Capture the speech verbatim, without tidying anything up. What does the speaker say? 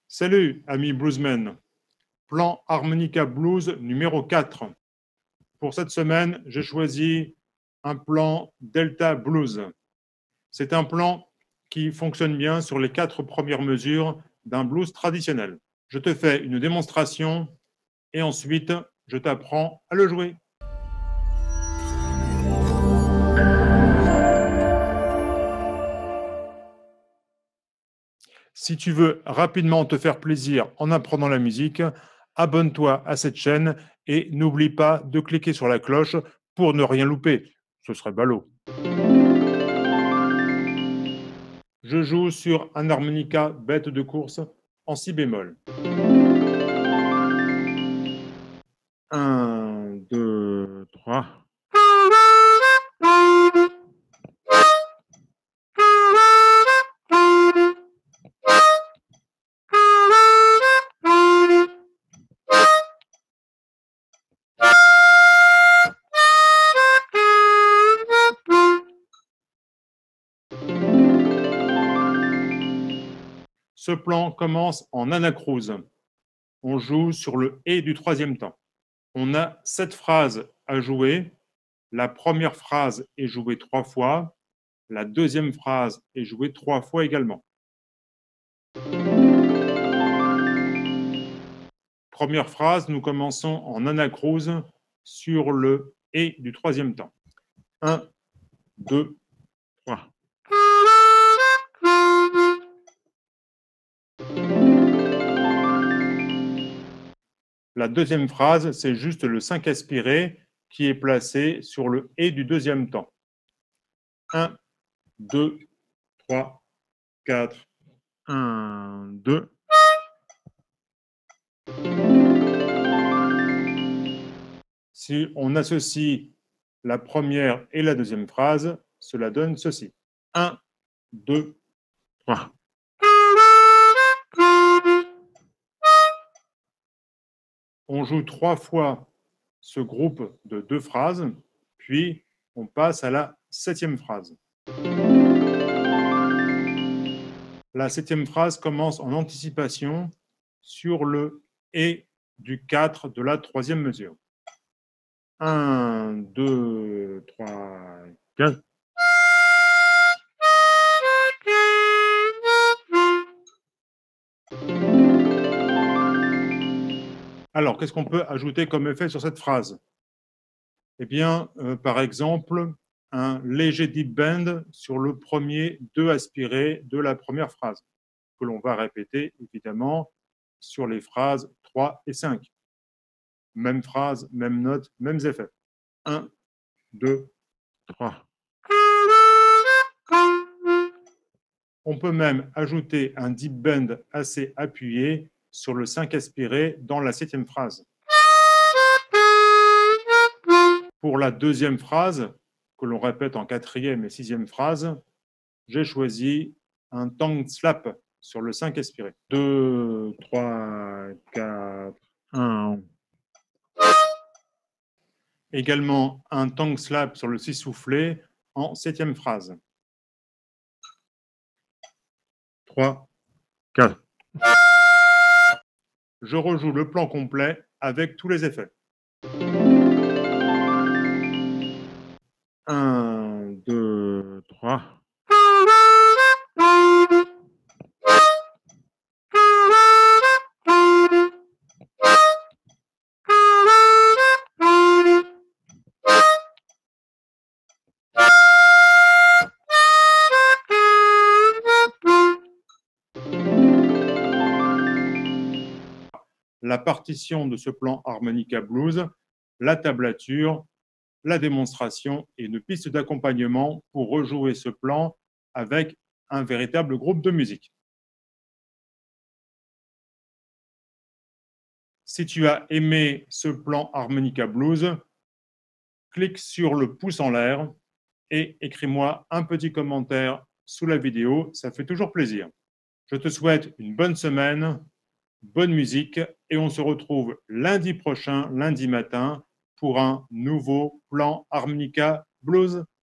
Salut, amis bluesmen. Plan harmonica blues numéro quatre. Pour cette semaine, j'ai choisi un plan Delta Blues. C'est un plan qui fonctionne bien sur les quatre premières mesures d'un blues traditionnel. Je te fais une démonstration et ensuite, je t'apprends à le jouer. Si tu veux rapidement te faire plaisir en apprenant la musique, abonne-toi à cette chaîne et n'oublie pas de cliquer sur la cloche pour ne rien louper. Ce serait ballot. Je joue sur un harmonica bête de course en si bémol. un, deux, trois. Ce plan commence en anacrouse. On joue sur le « et » du troisième temps. On a sept phrases à jouer. La première phrase est jouée trois fois. La deuxième phrase est jouée trois fois également. Première phrase, nous commençons en anacrouse sur le « et » du troisième temps. un, deux, trois. La deuxième phrase, c'est juste le cinq aspiré qui est placé sur le « et » du deuxième temps. un, deux, trois, quatre. un, deux. Si on associe la première et la deuxième phrase, cela donne ceci. un, deux, trois. On joue trois fois ce groupe de deux phrases, puis on passe à la septième phrase. La septième phrase commence en anticipation sur le « et » du quatre de la troisième mesure. un, deux, trois, quatre. Alors, qu'est-ce qu'on peut ajouter comme effet sur cette phrase? Eh bien, euh, par exemple, un léger deep bend sur le premier deux aspiré de la première phrase, que l'on va répéter, évidemment, sur les phrases trois et cinq. Même phrase, même note, mêmes effets. un, deux, trois. On peut même ajouter un deep bend assez appuyé sur le cinq aspiré dans la septième phrase. Pour la deuxième phrase, que l'on répète en quatrième et sixième phrase, j'ai choisi un tongue slap sur le cinq aspiré. deux, trois, quatre, un. Également un tongue slap sur le six soufflé en septième phrase. trois, quatre. Je rejoue le plan complet avec tous les effets. un, deux, trois. La partition de ce plan harmonica blues, la tablature, la démonstration et une piste d'accompagnement pour rejouer ce plan avec un véritable groupe de musique. Si tu as aimé ce plan harmonica blues, clique sur le pouce en l'air et écris-moi un petit commentaire sous la vidéo, ça fait toujours plaisir. Je te souhaite une bonne semaine, bonne musique et on se retrouve lundi prochain, lundi matin, pour un nouveau plan harmonica blues.